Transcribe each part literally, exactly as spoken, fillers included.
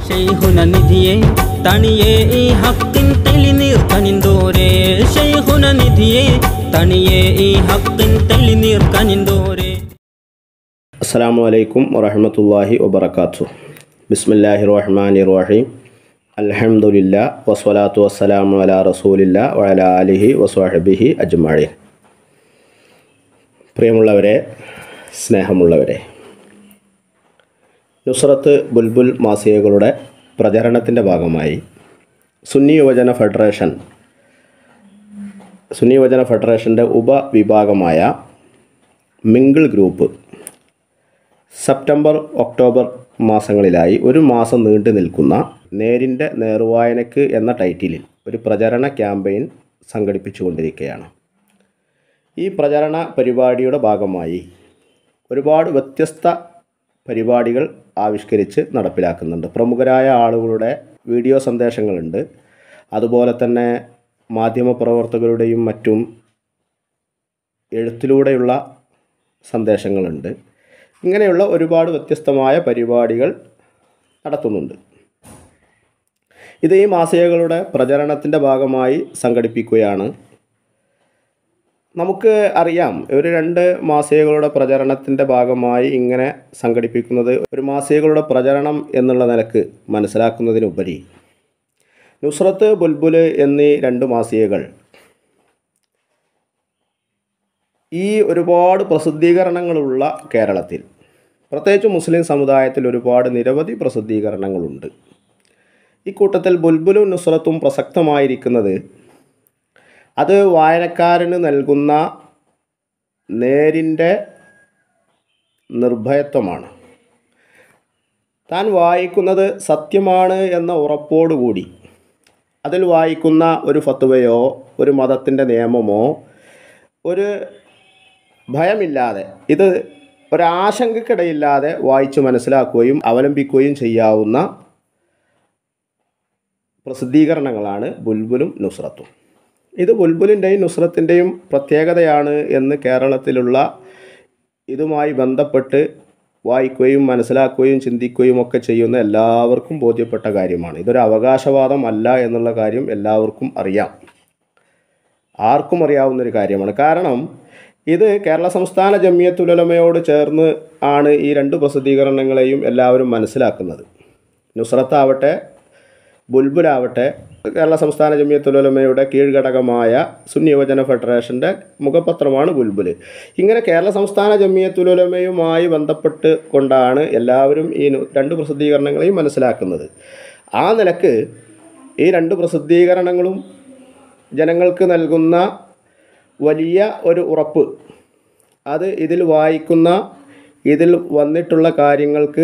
ശൈഖുന നിധിയെ തണിയേ ഈ ഹക്കിൻ തെളിനീർ കനിന്തോരേ ശൈഖുന നിധിയെ തണിയേ ഈ ഹക്കിൻ തെളിനീർ കനിന്തോരേ. അസ്സലാമു അലൈക്കും വറഹ്മത്തുള്ളാഹി വബറകാതുഹു. ബിസ്മില്ലാഹിർ റഹ്മാനിർ റഹീം. അൽഹംദുലില്ലാ വസ്സലാത്തു വസ്സലാമു അലാ റസൂലില്ലാ വഅലാ ആലിഹി വസ്വഹ്ബിഹി അജ്മഈൻ. പ്രിയമുള്ളവരെ, സ്നേഹമുള്ളവരെ, നുസ്രത്ത് ബുൽബുൽ മാസികകളുടെ പ്രചരണത്തിൻ്റെ ഭാഗമായി സുന്നി യുവജന ഫെഡറേഷൻ സുന്നി യുവജന ഫെഡറേഷൻ്റെ ഉപവിഭാഗമായ മിങ്കിൾ ഗ്രൂപ്പ് സെപ്റ്റംബർ ഒക്ടോബർ മാസങ്ങളിലായി ഒരു മാസം നീണ്ടു നിൽക്കുന്ന നേരിൻ്റെ നേർവായനക്ക് എന്ന ടൈറ്റിലിൽ ഒരു പ്രചരണ ക്യാമ്പയിൻ സംഘടിപ്പിച്ചുകൊണ്ടിരിക്കുകയാണ്. ഈ പ്രചരണ പരിപാടിയുടെ ഭാഗമായി ഒരുപാട് വ്യത്യസ്ത പരിപാടികൾ ആവിഷ്കരിച്ച് നടപ്പിലാക്കുന്നുണ്ട്. പ്രമുഖരായ ആളുകളുടെ വീഡിയോ സന്ദേശങ്ങളുണ്ട്. അതുപോലെ തന്നെ മാധ്യമപ്രവർത്തകരുടെയും മറ്റും എഴുത്തിലൂടെയുള്ള സന്ദേശങ്ങളുണ്ട്. ഇങ്ങനെയുള്ള ഒരുപാട് വ്യത്യസ്തമായ പരിപാടികൾ നടത്തുന്നുണ്ട്. ഇത് ഈ മാസികകളുടെ പ്രചരണത്തിൻ്റെ ഭാഗമായി സംഘടിപ്പിക്കുകയാണ്. നമുക്ക് അറിയാം, ഒരു രണ്ട് മാസികകളുടെ പ്രചരണത്തിൻ്റെ ഭാഗമായി ഇങ്ങനെ സംഘടിപ്പിക്കുന്നത് ഒരു മാസികകളുടെ പ്രചരണം എന്നുള്ള നിലക്ക് മനസ്സിലാക്കുന്നതിനുപരി നുസ്രത്ത് ബുൽബുൽ എന്നീ രണ്ട് മാസികകൾ ഈ ഒരുപാട് പ്രസിദ്ധീകരണങ്ങളുള്ള കേരളത്തിൽ, പ്രത്യേകിച്ച് മുസ്ലിം സമുദായത്തിൽ ഒരുപാട് നിരവധി പ്രസിദ്ധീകരണങ്ങളുണ്ട്. ഈ കൂട്ടത്തിൽ ബുൽബുലും നുസ്രത്തും പ്രസക്തമായിരിക്കുന്നത് അത് വായനക്കാരന് നൽകുന്ന നേരിൻ്റെ നിർഭയത്വമാണ്. താൻ വായിക്കുന്നത് സത്യമാണ് എന്ന ഉറപ്പോടുകൂടി അതിൽ വായിക്കുന്ന ഒരു ഫത്വയോ ഒരു മതത്തിൻ്റെ നിയമമോ ഒരു ഭയമില്ലാതെ, ഇത് ഒരാശങ്കക്കിടയില്ലാതെ വായിച്ച് മനസ്സിലാക്കുകയും അവലംബിക്കുകയും ചെയ്യാവുന്ന പ്രസിദ്ധീകരണങ്ങളാണ് ബുൽബുലും നുസ്രത്തും. ഇത് ബുൽബുലിൻ്റെയും നുസ്രത്തിൻ്റെയും പ്രത്യേകതയാണ് എന്ന് കേരളത്തിലുള്ള ഇതുമായി ബന്ധപ്പെട്ട് വായിക്കുകയും മനസ്സിലാക്കുകയും ചിന്തിക്കുകയും ഒക്കെ ചെയ്യുന്ന എല്ലാവർക്കും ബോധ്യപ്പെട്ട കാര്യമാണ്. ഇതൊരു അവകാശവാദം അല്ല എന്നുള്ള കാര്യം എല്ലാവർക്കും അറിയാം, ആർക്കും അറിയാവുന്നൊരു കാര്യമാണ്. കാരണം ഇത് കേരള സംസ്ഥാന ജംഇയ്യത്തുൽ ഉലമയോട് ചേർന്ന് ആണ് ഈ രണ്ട് പ്രസിദ്ധീകരണങ്ങളെയും എല്ലാവരും മനസ്സിലാക്കുന്നത്. നുസ്രത്താവട്ടെ ബുൽബുലാവട്ടെ കേരള സംസ്ഥാന ജംഇയ്യത്തുൽ ഉലമയുടെ കീഴ്ഘടകമായ സുന്നി യുവജന ഫെഡറേഷൻ്റെ മുഖപത്രമാണ് ബുൽബുൽ. ഇങ്ങനെ കേരള സംസ്ഥാന ജംഇയ്യത്തുൽ ഉലമയുമായി ബന്ധപ്പെട്ട് കൊണ്ടാണ് എല്ലാവരും ഈ രണ്ട് പ്രസിദ്ധീകരണങ്ങളെയും മനസ്സിലാക്കുന്നത്. ആ നിലക്ക് ഈ രണ്ട് പ്രസിദ്ധീകരണങ്ങളും ജനങ്ങൾക്ക് നൽകുന്ന വലിയ ഒരു ഉറപ്പ്, അത് ഇതിൽ വായിക്കുന്ന ഇതിൽ വന്നിട്ടുള്ള കാര്യങ്ങൾക്ക്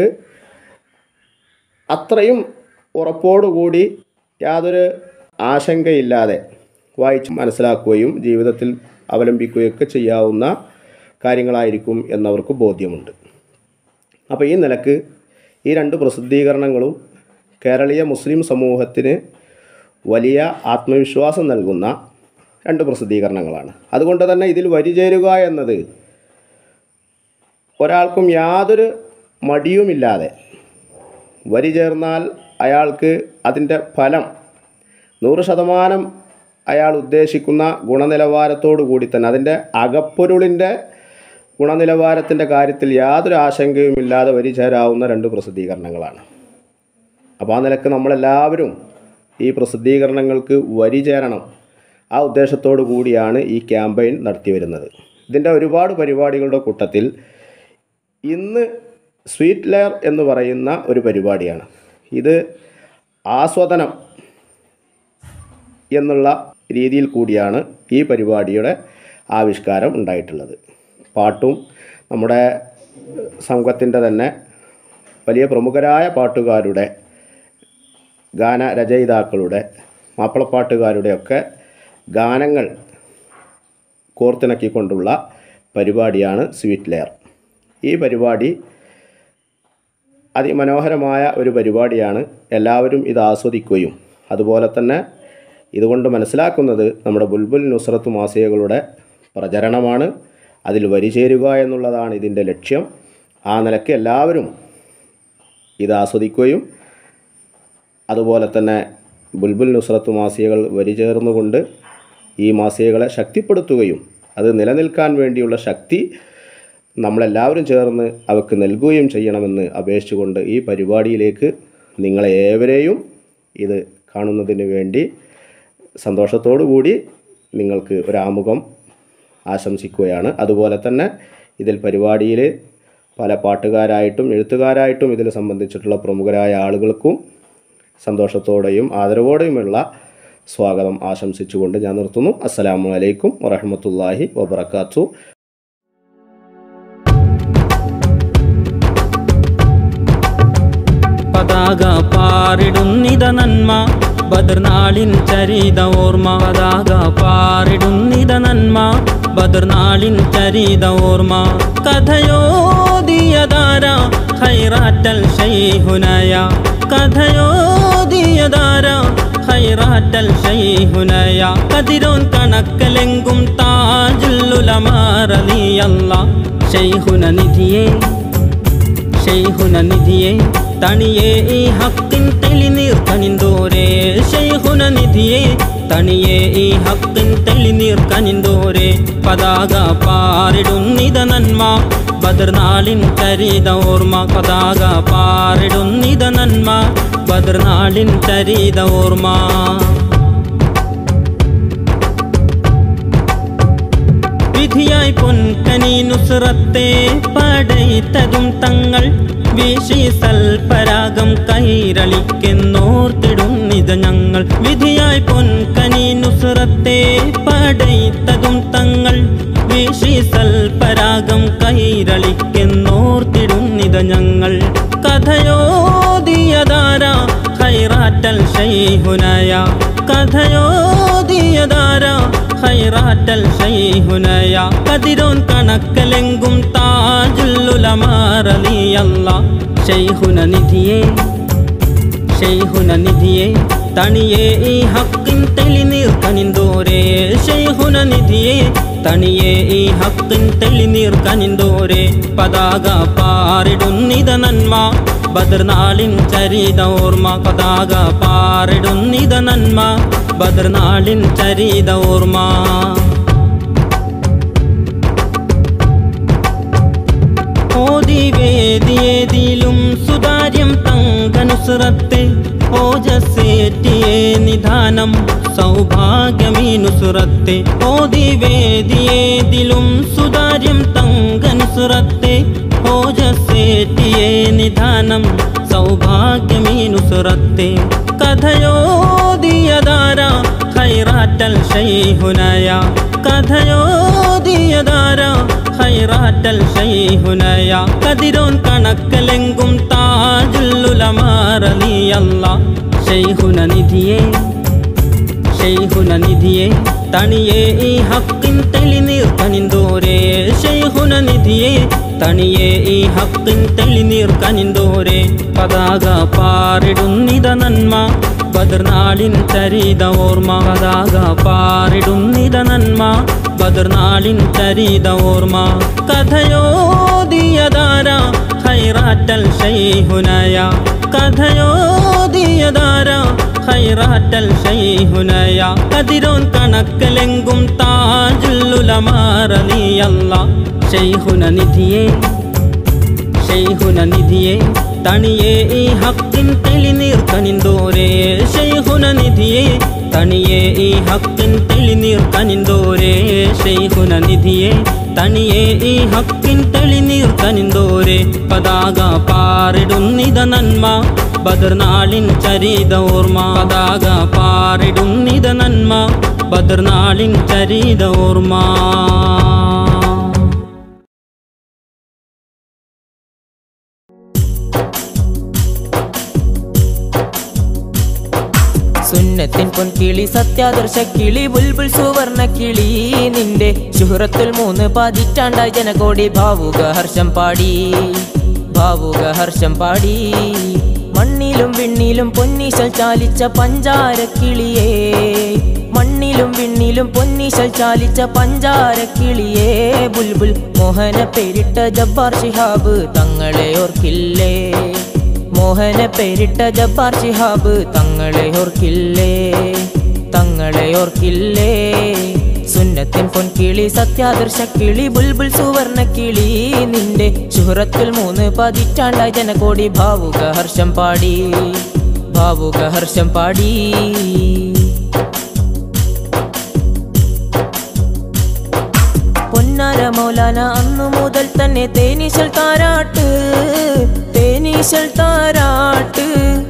അത്രയും ഉറപ്പോടുകൂടി യാതൊരു ആശങ്കയില്ലാതെ വായിച്ച് മനസ്സിലാക്കുകയും ജീവിതത്തിൽ അവലംബിക്കുകയൊക്കെ ചെയ്യാവുന്ന കാര്യങ്ങളായിരിക്കും എന്നവർക്ക് ബോധ്യമുണ്ട്. അപ്പോൾ ഈ നിലക്ക് ഈ രണ്ട് പ്രസിദ്ധീകരണങ്ങളും കേരളീയ മുസ്ലിം സമൂഹത്തിന് വലിയ ആത്മവിശ്വാസം നൽകുന്ന രണ്ട് പ്രസിദ്ധീകരണങ്ങളാണ്. അതുകൊണ്ട് തന്നെ ഇതിൽ വരിചേരുക എന്നത് ഒരാൾക്കും യാതൊരു മടിയുമില്ലാതെ വരി ചേർന്നാൽ അയാൾക്ക് അതിൻ്റെ ഫലം നൂറ് ശതമാനം അയാൾ ഉദ്ദേശിക്കുന്ന ഗുണനിലവാരത്തോടു കൂടി തന്നെ, അതിൻ്റെ അകപ്പൊരുളിൻ്റെ ഗുണനിലവാരത്തിൻ്റെ കാര്യത്തിൽ യാതൊരു ആശങ്കയുമില്ലാതെ വരി ചേരാവുന്ന രണ്ട് പ്രസിദ്ധീകരണങ്ങളാണ്. അപ്പോൾ ആ നിലക്ക് നമ്മളെല്ലാവരും ഈ പ്രസിദ്ധീകരണങ്ങൾക്ക് വരി ചേരണം, ആ ഉദ്ദേശത്തോടു കൂടിയാണ് ഈ ക്യാമ്പയിൻ നടത്തി വരുന്നത്. ഇതിൻ്റെ ഒരുപാട് പരിപാടികളുടെ കൂട്ടത്തിൽ ഇന്ന് സ്വീറ്റ് ലെയർ എന്ന് പറയുന്ന ഒരു പരിപാടിയാണ്. ഇത് ആസ്വാദനം എന്നുള്ള രീതിയിൽ കൂടിയാണ് ഈ പരിപാടിയുടെ ആവിഷ്കാരം ഉണ്ടായിട്ടുള്ളത്. പാട്ടും നമ്മുടെ സംഘത്തിൻ്റെ തന്നെ വലിയ പ്രമുഖരായ പാട്ടുകാരുടെ, ഗാനരചയിതാക്കളുടെ, മാപ്പിളപ്പാട്ടുകാരുടെയൊക്കെ ഗാനങ്ങൾ കോർത്തിണക്കിക്കൊണ്ടുള്ള പരിപാടിയാണ് സ്വീറ്റ് ലെയർ. ഈ പരിപാടി അതിമനോഹരമായ ഒരു പരിപാടിയാണ്. എല്ലാവരും ഇത് ആസ്വദിക്കുകയും അതുപോലെ തന്നെ ഇതുകൊണ്ട് മനസ്സിലാക്കുന്നത് നമ്മുടെ ബുൽബുൽ നുസ്രത്ത് മാസികകളുടെ പ്രചരണമാണ്, അതിൽ വരിചേരുക എന്നുള്ളതാണ് ഇതിൻ്റെ ലക്ഷ്യം. ആ നിലയ്ക്ക് എല്ലാവരും ഇത് ആസ്വദിക്കുകയും അതുപോലെ തന്നെ ബുൽബുൽ നുസ്രത്ത് മാസികകൾ വരിചേർന്നുകൊണ്ട് ഈ മാസികകളെ ശക്തിപ്പെടുത്തുകയും അത് നിലനിൽക്കാൻ വേണ്ടിയുള്ള ശക്തി നമ്മളെല്ലാവരും ചേർന്ന് അവർക്ക് നൽകുകയും ചെയ്യണമെന്ന് അപേക്ഷിച്ചുകൊണ്ട് ഈ പരിപാടിയിലേക്ക് നിങ്ങളെ ഏവരെയും ഇത് കാണുന്നതിന് വേണ്ടി സന്തോഷത്തോടു കൂടി നിങ്ങൾക്ക് ഒരാമുഖം ആശംസിക്കുകയാണ്. അതുപോലെ തന്നെ ഇതിൽ പരിപാടിയിൽ പല പാട്ടുകാരായിട്ടും എഴുത്തുകാരായിട്ടും ഇതിൽ സംബന്ധിച്ചിട്ടുള്ള പ്രമുഖരായ ആളുകൾക്കും സന്തോഷത്തോടെയും ആദരവോടെയുമുള്ള സ്വാഗതം ആശംസിച്ചുകൊണ്ട് ഞാൻ നിർത്തുന്നു. അസ്സലാമു അലൈക്കും വറഹ്മത്തുള്ളാഹി വബറകാതുഹു. പതാക പാറിടുന്നിത നന്മ ബദർനാളിൻ ചരിത ഓർമ്മ. പതാക പാറിടുന്നിത നന്മ ബദർനാളിൻ ചരിത ഓർമ്മ. കഥയോദിയതാര ഹൈറാറ്റൽ ശൈഹുനയ. കഥയോദിയതാര ഹൈറാറ്റൽ ശൈഹുനയ. കതിരോൻ കണക്കലെങ്കും താജുല്ലുലമാ റളിയല്ലാഹ്. ശൈഹുന നിധിയേ ശൈഹുന നിധിയേ തണിയേ ഈ ഹക്കിൻ തെളിനീർ കനിന്തോരേ. ശൈഹുന നിധിയേ തണിയേ ഈ ഹക്കിൻ തെളിനീർ കനിന്തോരേ. പതാക പാറിടുന്നിത നന്മ ബദർനാളിൻ ചരിത ഓർമ്മ. പതാക പാറിടുന്നിത നന്മ ബദർനാളിൻ ചരിത ഓർമ്മ. വിധിയായി പൊൻകനി നുസ്രത്തെ പടൈത്തതും തങ്ങൾ. വീശി സൽപരാഗം കൈരളിക്കെന്നോർത്തിടുന്നിത ഞങ്ങൾ. വിധിയായി പൊൻകനി നുസ്രത്തെ പടൈത്തതും തങ്ങൾ. വീശി സൽപരാഗം കൈരളിക്കെന്നോർത്തിടുന്നിത ഞങ്ങൾ. കഥയോദിയതാര ഹൈറാറ്റൽ ശൈഹുനയ. കഥയോദിയതാര ഹൈറാറ്റൽ ശൈഹുനയ. കതിരോൻ കണക്കലെങ്കും താജുല്ലുലമാ റളിയല്ലാഹ്. ശൈഹുന നിധിയേ ശൈഹുന നിധിയേ തണിയേ ഈ ഹക്കിൻ തെളിനീർ കനിന്തോരേ. ശൈഹുന നിധിയേ തണിയേ ഈ ഹക്കിൻ തെളിനീർ കനിന്തോരേ. പതാക പാറിടുന്നിത നന്മ ബദർനാളിൻ ചരിത ഓർമ്മ. പതാക പാറിടുന്നിത നന്മ ബദർനാളിൻ ചരിത ഓർമ്മ. ഓതി വേദിയേതിലും സുതാര്യം തങ്കനുസ്രത്തെ. ഓജസ്സേറ്റിയേ നിധാനം സൗഭാഗ്യമീ നുസ്രത്തെ. ഓതി വേദിയേതിലും സുതാര്യം തങ്കനുസ്രത്തെ. ഓജസ്സേറ്റിയേ നിധാനം സൗഭാഗ്യമീ നുസ്രത്തെ. കഥയോദിയതാര ഹൈറാറ്റൽ ശൈഹുനയ. കഥയോദിയതാര ഹൈറാറ്റൽ ശൈഹുനയ. കതിരോൻ കണക്കലെങ്കും താജുല്ലുലമാ റളിയല്ലാഹ്. ശൈഹുന നിധിയേ ശൈഹുന നിധിയേ തണിയേ ഈ ഹക്കിൻ തെളിനീർ കനിന്തോരേ. ശൈഹുന നിധിയേ തണിയേ ഈ ഹക്കിൻ തെളിനീർ കനിന്തോരേ. പതാക പാറിടുന്നിത നന്മ ബദർനാളിൻ ചരിത ഓർമ്മ. പതാക പാറിടുന്നിത നന്മ ബദർനാളിൻ ചരിത ഓർമ്മ. കഥയോദിയതാര ഹൈറാറ്റൽ ശൈഹുനയ. കഥയോദിയതാര ഹൈറാറ്റൽ ശൈഹുനയ. കതിരോൻ കണക്കലെങ്കും താജുല്ലുലമാ റളിയല്ലാഹ്. ശൈഹുന നിധിയേ ശൈഹുന നിധിയേ തണിയേ ഈ ഹക്കിൻ തെളിനീർ കനിന്തോരേ. ശൈഹുന നിധിയേ തണിയേ ഈ ഹക്കിൻ തെളിനീർ കനിന്തോരേ. ശൈഹുന നിധിയേ തണിയേ ഈ ഹക്കിൻ തെളിനീർ കനിന്തോരേ. പതാക പാറിടുന്നിത നന്മ ബദർനാളിൻ ചരിത ഓർമ്മ. പതാക പാറിടുന്നിത നന്മ ബദർനാളിൻ ചരിത ഓർമ്മ. സുന്നത്തിൻ പൊൻകിളി സത്യാദർശ കിളി ബുൽബുൽ സുവർണ കിളി. നിന്റെ ശുഹ്റത്തുൽ മൂന്ന് പതിറ്റാണ്ടായി ജനകോടി ഭാവുക ഹർഷം പാടി ഭാവുക ഹർഷം പാടി. മണ്ണിലും വിണ്ണിലും പൊന്നീശൽ ചാലിച്ച പഞ്ചാര കിളിയേ. മണ്ണിലും വിണ്ണിലും പൊന്നീശൽ ചാലിച്ച പഞ്ചാര കിളിയേ. ബുൽബുൽ മോഹന പേരിട്ട ജബ്ബാർ ശിഹാബ് തങ്ങളെ ഓർക്കില്ലേ. മോഹന പേരിട്ട ജബ്ബാർ ശിഹാബ് തങ്ങളെ ഓർക്കില്ലേ തങ്ങളെ ഓർക്കില്ലേ സുന്നത്തിൻ പൊൻകിളി സത്യാദർശ കിളി ബുൽബുൽ സുവർണ കിളി നിന്റെ ശുഹ്റത്തിൽ മൂന്ന് പതിറ്റാണ്ടായി ജനകോടി ഭാവുക ഹർഷം പാടി ഭാവുക ഹർഷം പാടി പൊന്നാര മൗലാന അന്നു മുതൽ തന്നെ തേനീശൽ താരാട്ട് തേനീശൽ താരാട്ട്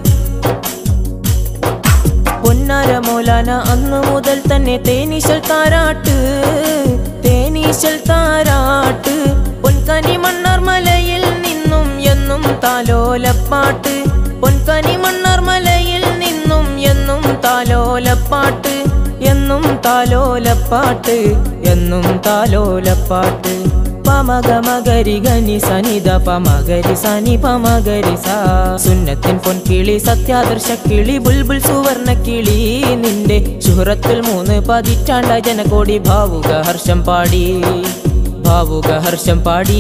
പൊന്നാര മൗലാന അന്നു മുതൽ തന്നെ തേനീശൽ താരാട്ട് തേനീശൽ താരാട്ട് പൊൻകനി മണ്ണാർ മലയിൽ നിന്നും എന്നും താലോലപ്പാട്ട് പൊൻകനി മണ്ണാർ മലയിൽ നിന്നും എന്നും താലോലപ്പാട്ട് എന്നും താലോലപ്പാട്ട് എന്നും താലോലപ്പാട്ട് പമഗ മഗരി ഗനി സനിത പമഗരി സനി പമഗരി സാ സുന്നത്തിൻ പൊൻകിളി സത്യാദർശ കിളി ബുൽബുൽ സുവർണ കിളി നിന്റെ ശുഹ്റത്തിൽ മൂന്ന് പതിറ്റാണ്ടായി ജനകോടി ഭാവുക ഹർഷം പാടി ഭാവുക ഹർഷം പാടി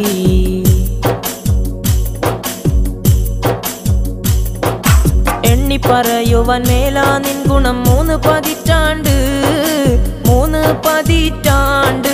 എണ്ണി പറയുവാൻ മേലാ നിൻ ഗുണം മൂന്ന് പതിറ്റാണ്ട് മൂന്ന് പതിറ്റാണ്ട്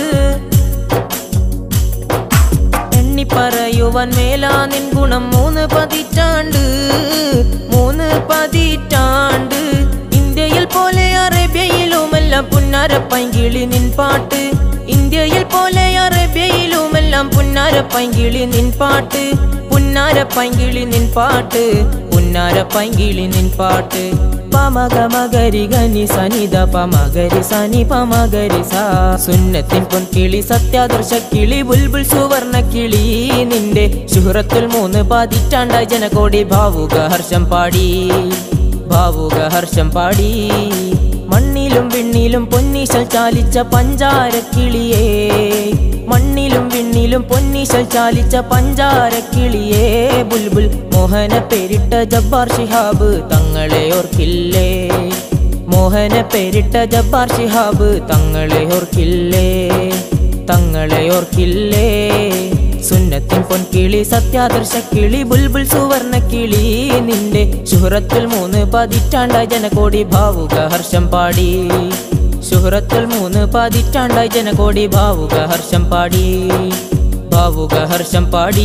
എണ്ണി പറയുവാൻ മേലാ നിൻ ഗുണം മൂന്ന് പതിറ്റാണ്ട് മൂന്ന് പതിറ്റാണ്ട് ഇന്ത്യയിൽ പോലെ അറേബ്യയിലുമെല്ലാം പുന്നാര പൈങ്കിളി നിൻ പാട്ട് ഇന്ത്യയിൽ പോലെ അറേബ്യയിലുമെല്ലാം പുന്നാര പൈങ്കിളി നിൻ പാട്ട് പുന്നാര പൈങ്കിളി നിൻ പാട്ട് പുന്നാര പൈങ്കിളി നിൻ പാട്ട് പമഗ മഗരി ഗനി സനിത പമഗരി സനി പമഗരി സാ സുന്നത്തിൻ പൊൻകിളി സത്യാദർശ കിളി ബുൽബുൽ സുവർണ കിളി നിന്റെ ശുഹ്റത്തിൽ മൂന്ന് പതിറ്റാണ്ടായി ജനകോടി ഭാവുക ഹർഷം പാടി ഭാവുക ഹർഷം പാടി മണ്ണിലും വിണ്ണിലും പൊന്നീശൽ ചാലിച്ച പഞ്ചാര കിളിയേ മണ്ണിലും വിണ്ണിലും പൊന്നീശൽ ചാലിച്ച പഞ്ചാര കിളിയേ ബുൽബുൽ മോഹന പേരിട്ട ജബ്ബാർ ശിഹാബ് തങ്ങളെ ഓർക്കില്ലേ മോഹന പേരിട്ട ജബ്ബാർ ശിഹാബ് തങ്ങളെ ഓർക്കില്ലേ തങ്ങളെ ഓർക്കില്ലേ സുന്നത്തിൻ പൊൻകിളി സത്യാദർശ കിളി ബുൽബുൽ സുവർണ കിളി നിന്റെ ശുഹ്റത്തിൽ മൂന്ന് പതിറ്റാണ്ടായി ജനകോടി ഭാവുക ഹർഷം പാടി ശുഹ്റത്തിൽ മൂന്ന് പതിറ്റാണ്ടായി ജനകോടി ഭാവുക ഹർഷം പാടി ഭാവുക ഹർഷം പാടി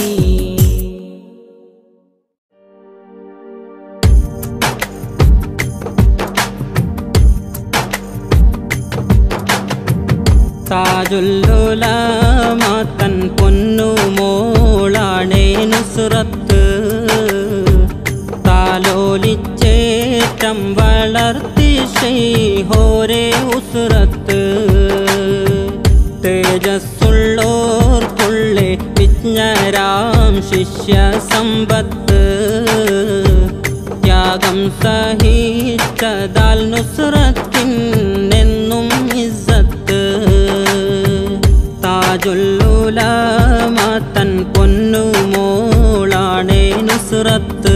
താജുൽ ഉലമ തൻ പൊന്നു മോളാണേ നുസ്രത്ത് താലോലിച്ചേറ്റം വളർത്തി ശൈഹോരെ ഉസ്രത്ത് തേജസ്സുള്ളോർക്കുള്ളേ വിജ്ഞരാം ശിഷ്യ സമ്പത്ത് ത്യാഗം സഹിച്ചതാൽ നുസ്രത്തിനെന്നും ഇസ്സത്ത് താജുൽ ഉലമ തൻ പൊന്നു മോളാണേ നുസ്രത്ത്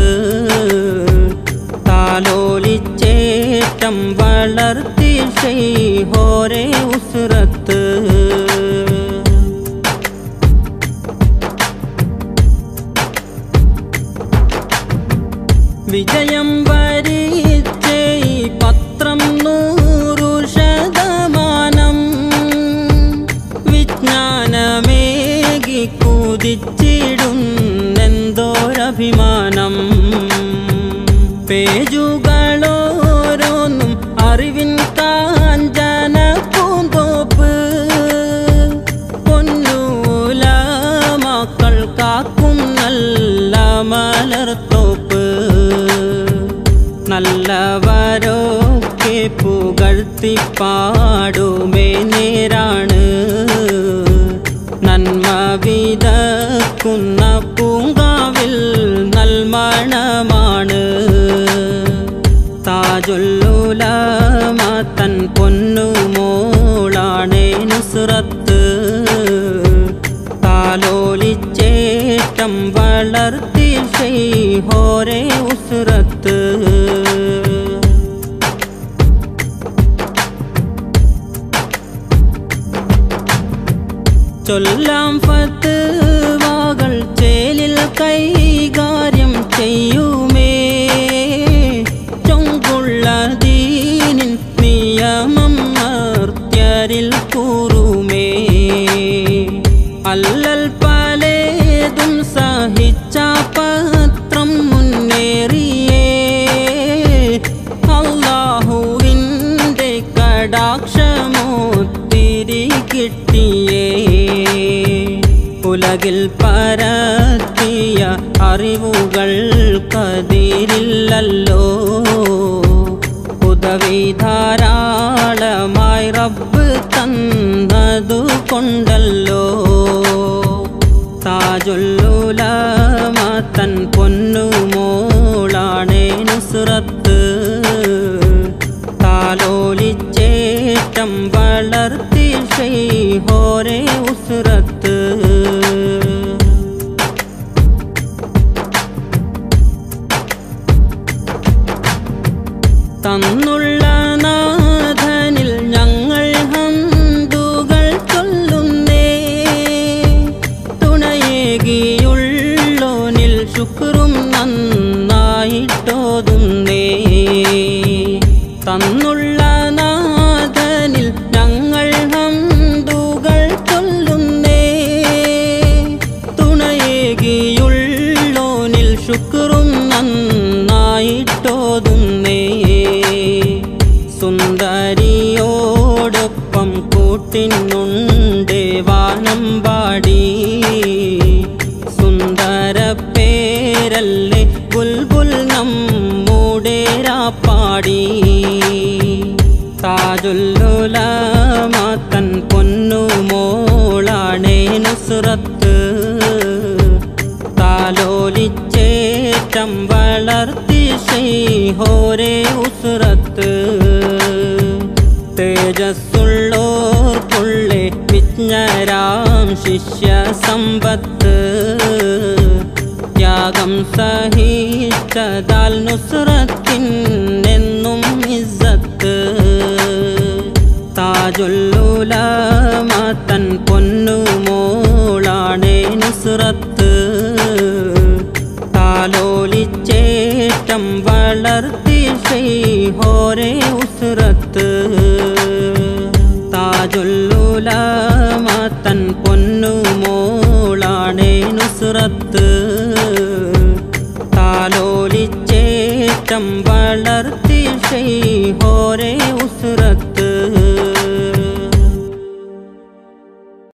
താലോലിച്ചേറ്റം വളർത്തി ശൈഹോരെ ഉസ്രത്ത് വിജയം വരിച്ചേ പത്രം നൂറു ശതമാനം വിജ്ഞാനമേകി കുതിച്ചിടുന്നെന്തോരഭിമാനം പേജുകളോരോന്നും അറിവിൻ കാഞ്ചന പൂന്തോപ്പ് പൊന്നൂലമക്കൾ കാക്കും നല്ല മലർത്തോപ്പ് നല്ലവരൊക്കെ പുകഴ്ത്തി പാടുമേ നേരാണ് നന്മ വിതക്കുന്ന പൂങ്കാവിൽ നൽമണമാണ് താജുൽ ഉലമ തൻ പൊന്നു മോളാണേ നുസ്രത്ത് താലോലിച്ചേറ്റം വളർത്തി ശൈഹോരെ ഉസ്രത്ത് ചൊല്ലാം ഫത്വാകൾ ചേലിൽ കൈകാര്യം പോലല്ലോ ഉദവി ധാരാളമായി റബ്ബ് തന്നതു കൊണ്ടല്ലോ താജുൽ ഉലമ തൻ പൊന്നുമോളാണേ നുസ്രത്ത് താലോലിച്ചേറ്റം വളർത്തി ശൈഖോരെ ഉസ്രത്ത് തന്നുള്ള നാഥനിൽ ഞങ്ങൾ ഹംദുകൾ ചൊല്ലുന്നേ തുണയേകിയുള്ളോനിൽ ശുക്രും നന്നായിട്ടോതുന്നേ തന്നുള്ള നാഥനിൽ ഞങ്ങൾ ഹംദുകൾ ചൊല്ലുന്നേ തുണയേകിയുള്ളോനിൽ ശുക്രും നന്നായിട്ടോതുന്നേ സുന്ദരിയോടൊപ്പം കൂട്ടിനുണ്ടേ വാനമ്പാടി സുന്ദര പേരല്ലേ ബുൽബുൽ നമ്മുടെ രാപ്പാടി താജുൽ ഉലമ തൻ പൊന്നുമോളാണേ നുസ്രത്ത് താലോലിച്ചേറ്റം വളർത്തി ശൈഖോരെ ഉസ്രത്ത് തേജസ്സുള്ളോർക്കുള്ളേ വിജ്ഞരാം ശിഷ്യ സമ്പത്ത് ത്യാഗം സഹിച്ചതാൽ നുസ്രത്തിനെന്നും ഇസ്സത്ത് താജുൽ ഉലമ തൻ പൊന്നുമോളാണേ നുസ്രത്ത് താലോലിച്ചേറ്റം വളർത്തി ശൈഖോരെ ഉസ്രത്ത് താജുൽ ഉലമ തൻ പൊന്നുമോളാണേ നുസ്രത്ത് താലോലിച്ചേറ്റം